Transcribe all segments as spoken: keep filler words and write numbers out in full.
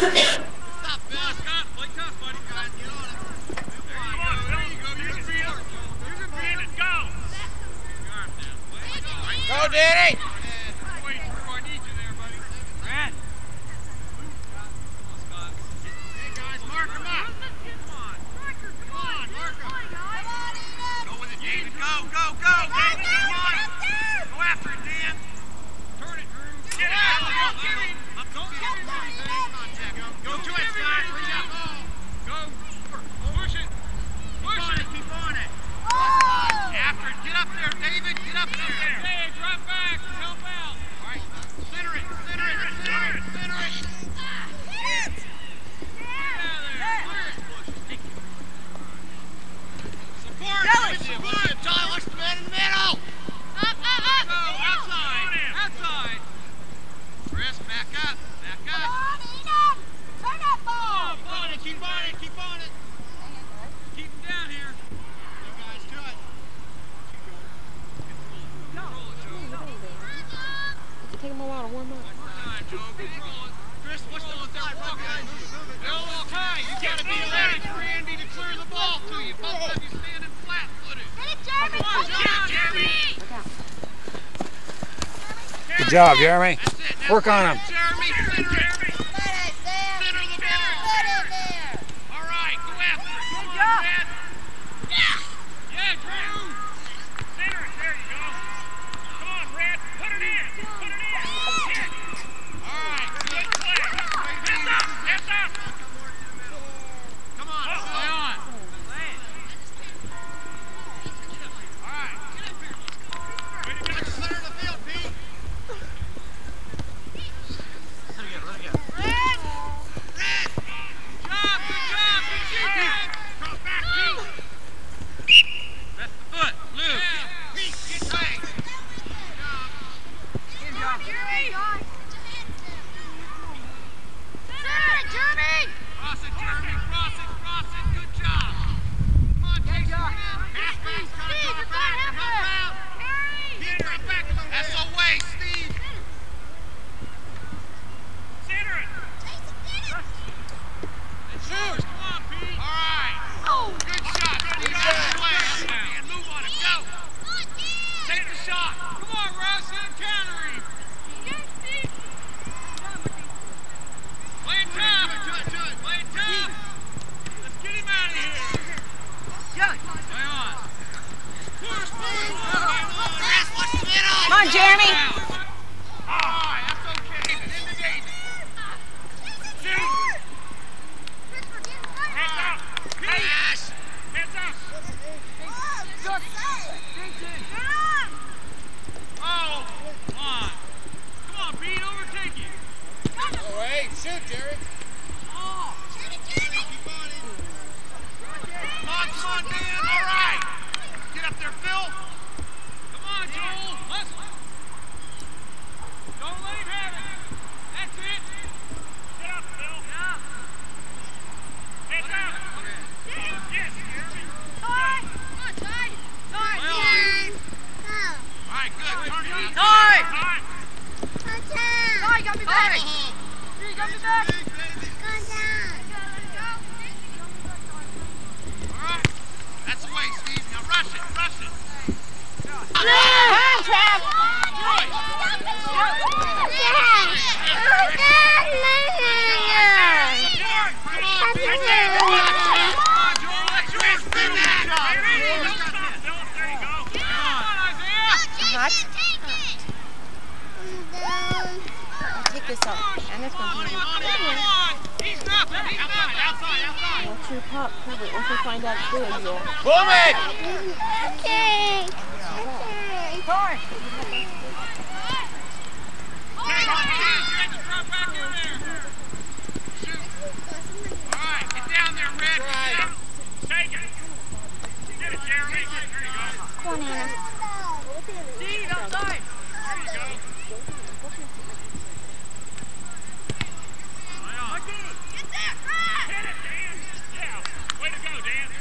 Go, Danny! Good job, Jeremy. Work on him.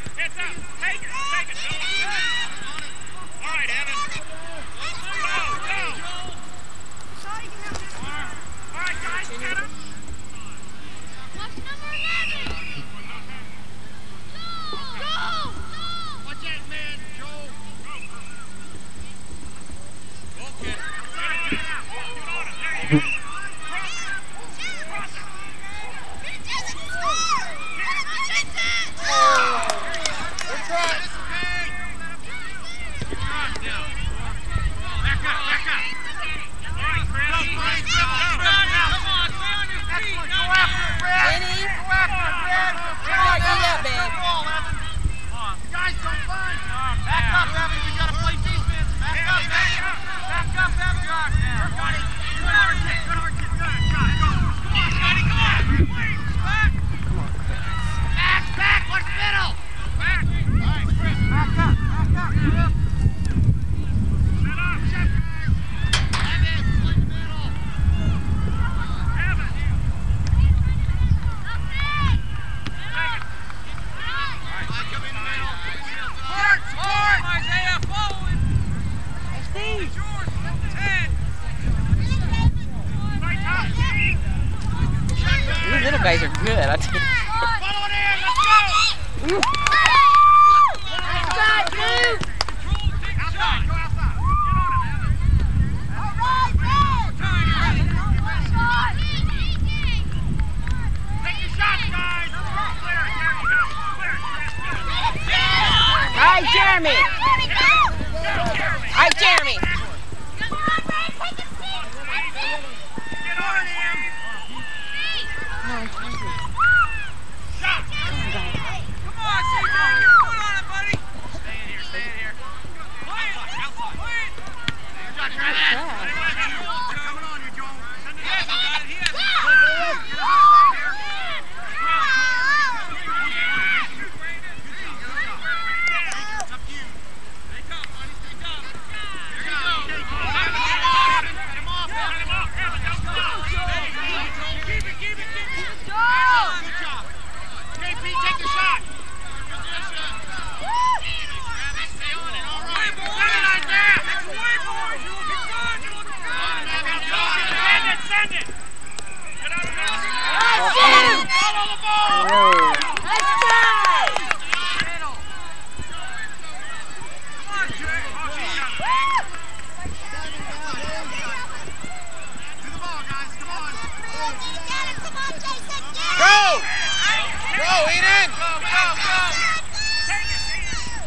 Take it, take it, All right, Evan. Go. These little guys are good, I tell you. Follow it in, let's go! Outside, move! Outside, go outside. Get on him, Evan. All right, man! Take your shots, guys! Clear it, there you go. Clear it, Chris. All right, Jeremy. Go, Jeremy. All right, Jeremy. Get on him. Shot. Come on, C J. Get a foot on it, buddy. Stay in here, stay in here. Play it. Outside, play it. Good shot, Travis. Coming on you, Joel. Send it out. He got it, he has it. Get on here. It's up to you. Stay tough, buddy. Stay tough. Here you go. Get him off. Get him off. Evan, don't go. There you go. Keep it, keep it, keep it. Good job. K P, take the shot. Travis, stay on it. All right. Send it out there. That's way more. You're looking good. You're looking good. Send it, send it. Get out of there. Follow the ball. Let's try! Middle. Come on, Jay. Oh, she's got it. To the ball, guys. Come on. Go! Go, Eden. Go, go, go. Take it, Eden.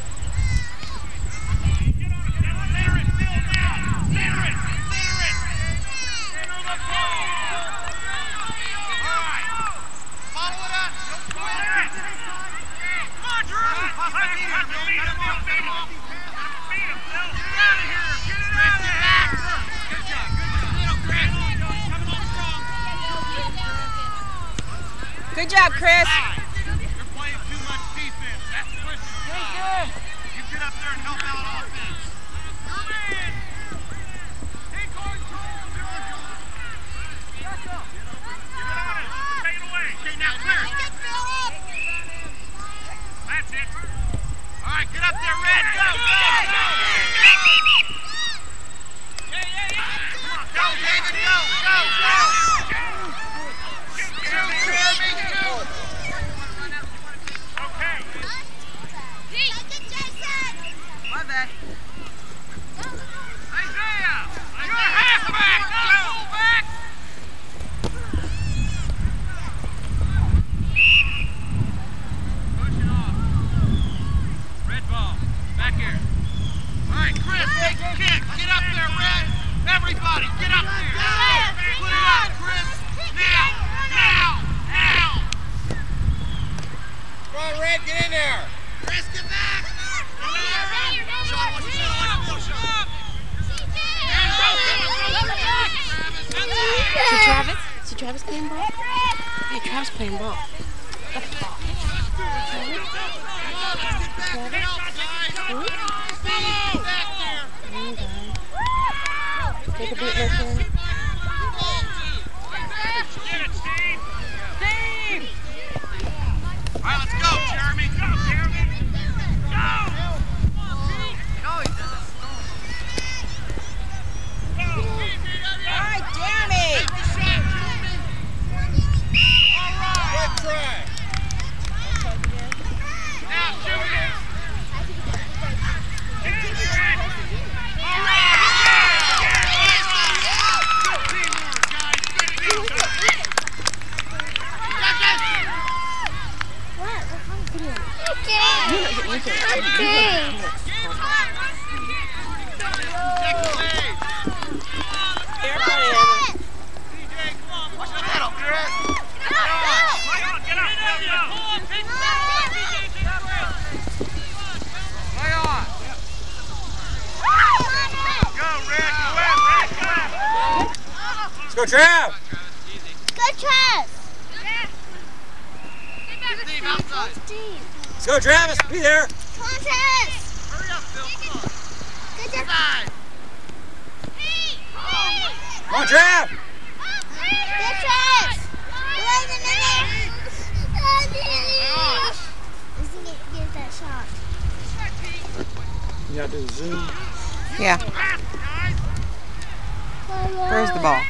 Get on it. Clear it, Phil, now. Clear it. Clear it. Center the ball. All right. Follow it up. Don't quit it. Come on, Drew. Beat him, Phil. Beat him, Phil. Beat him. Beat him, Phil. Get out of here. Get it out of there. Good job. Good job. Chris. Coming on strong. Good job, Chris. You're playing too much defense. That's Chris's job. You get up there and help out offense. You're in. Take control, Joel. Back up. Get on it. Take it away. Okay, now clear it. That's it. All right, get up there, Red. Go, go, go. Yeah, yeah, yeah. Come on, go, David. Go, go, go. Okay. My bad. Isaiah, you're a halfback, not a fullback. Push it off. Red ball, back here. All right, Chris, take the kick. Get up there, Red. Everybody, get up there. Put it up, Chris. Now, now, now. Come on, Red, get in there. Chris, get back. Sean, watch it, Sean, watch it, Sean. See Travis? See Travis playing ball? Hey, Travis playing ball. Take a beat, listen. Get it, Steve. Steve. All right, let's go, Jeremy. Go, Jeremy. Go. No, he doesn't. Go. All right, Jeremy. Take the shot, Jeremy. All right. Good try. Now shoot it. Get it, Red. All right. Yeah. Let's go, Trav! Go, Trav! Let's go, Travis! Be there! Come on, Travis! Hurry up, Phil. Come on. Good job. Side. Come on, Trav! Good, Travis! Wait a minute! He's gonna get that shot. You gotta do the zoom. Yeah. Where's the ball?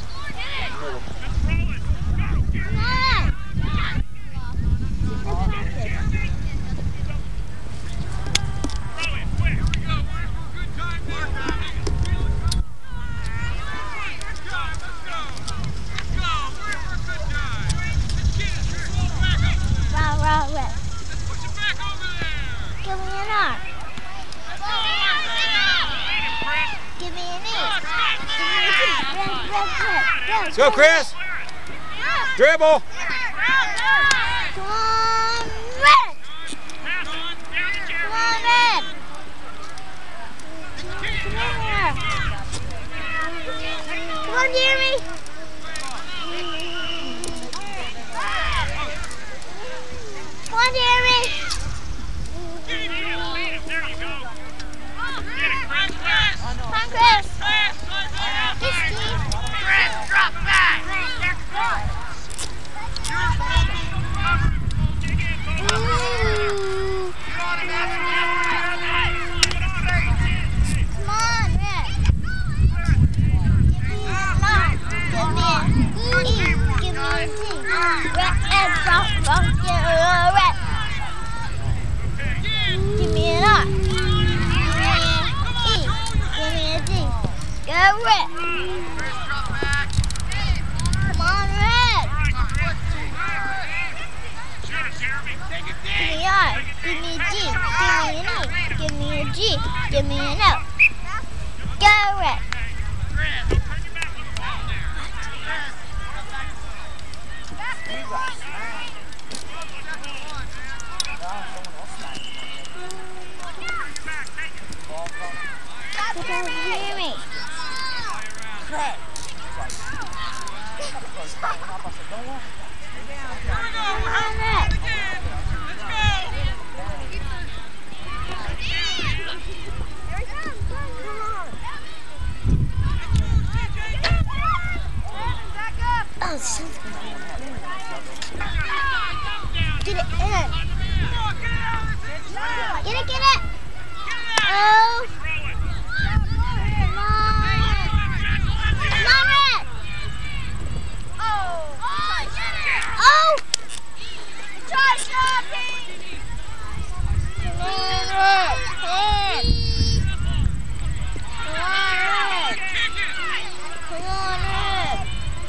Let's go, Chris! Dribble! Come on, Red! Come on, Red! Come here! Come on, Jeremy! Come on, Jeremy! Come on, Chris! Hey, Steve! Chris, drop back! Ooh. Come on, Red. Give me a knock. Give me a E. Give me a T. Red and soft, soft, yeah, red. Give me a knock. Give me a E. Give me a T. Go red. Come on, Red. Give me a R. Give me a G. Give me an E. Give me a G. Give me an O. Go Red. Hear me. Come on, Red. Oh, something's going on. Get it in. Get it, get it. Oh. Come on. Come on, Red. Oh. Oh. Try shopping. Come on, Red. Come on, Red. Come on, Red.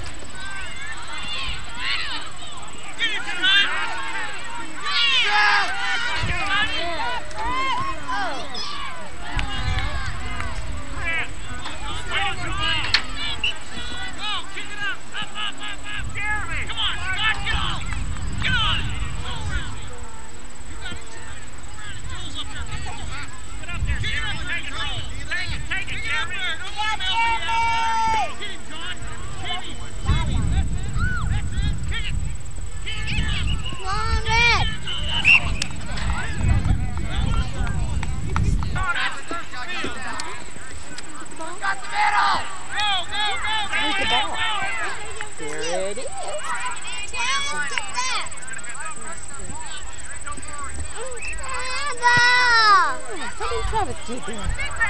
Travis did that.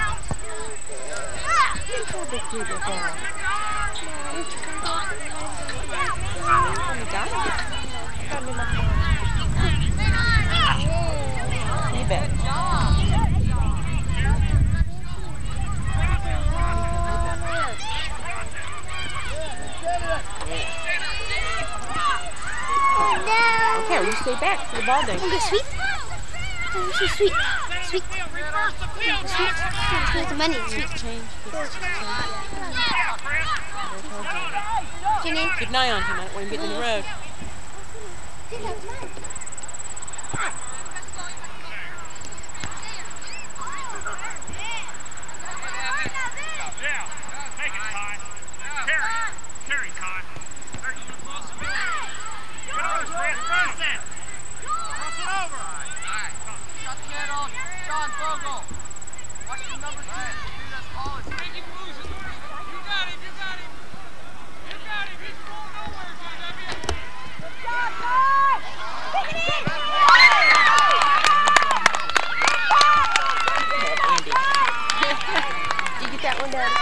Travis did that. You bet. Okay, well, you stay back for the ball game. You go sweep? Oh, she's sweet. Sweet. Reverse the field. Sweet. Sweet. The money. Sweet. Change. Jenny. Keep an eye on him. I don't want him getting in the road. Yeah. Take it, Kai. Carry. Carry, Kai. Get over, Chris. Cross it. Cross it over. Shut the kid on. Sean Vogel. Watch the number two. Dude, that's Hollis. Making moves. You got him. You got him. You got him. He's going nowhere, J W. Andy. Did you get that one down?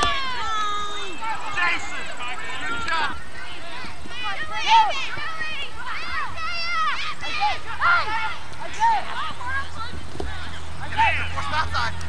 Jason. Good job. Force that side.